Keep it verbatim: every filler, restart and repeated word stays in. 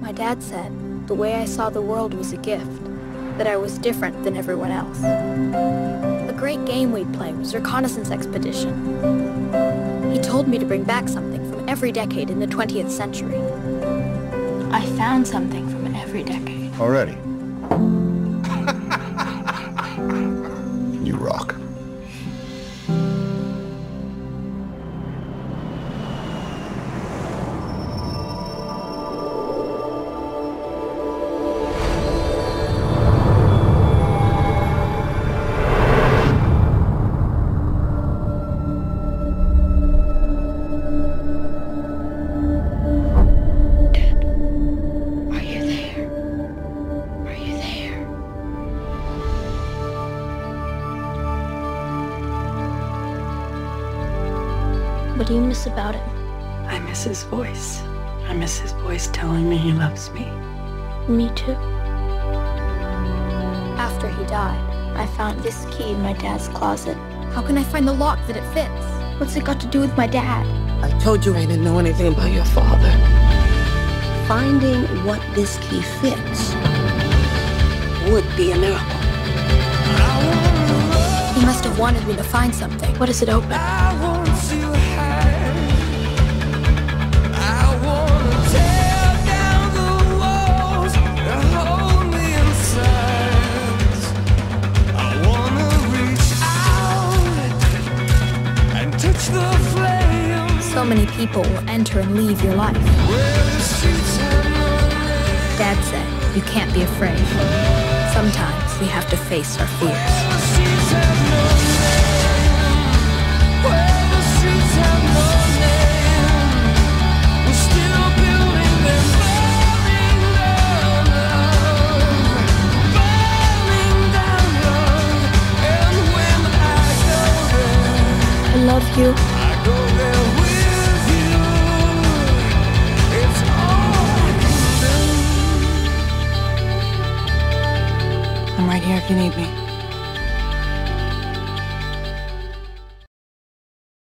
My dad said the way I saw the world was a gift, that I was different than everyone else. A great game we'd play was Reconnaissance Expedition. He told me to bring back something from every decade in the twentieth century. I found something from every decade. Already? You rock. What do you miss about him? I miss his voice. I miss his voice telling me he loves me. Me too. After he died, I found this key in my dad's closet. How can I find the lock that it fits? What's it got to do with my dad? I told you I didn't know anything about your father. Finding what this key fits would be a miracle. He must have wanted me to find something. What does it open? So many people will enter and leave your life. Dad said, you can't be afraid. Sometimes we have to face our fears. I love you. I'm right here if you need me.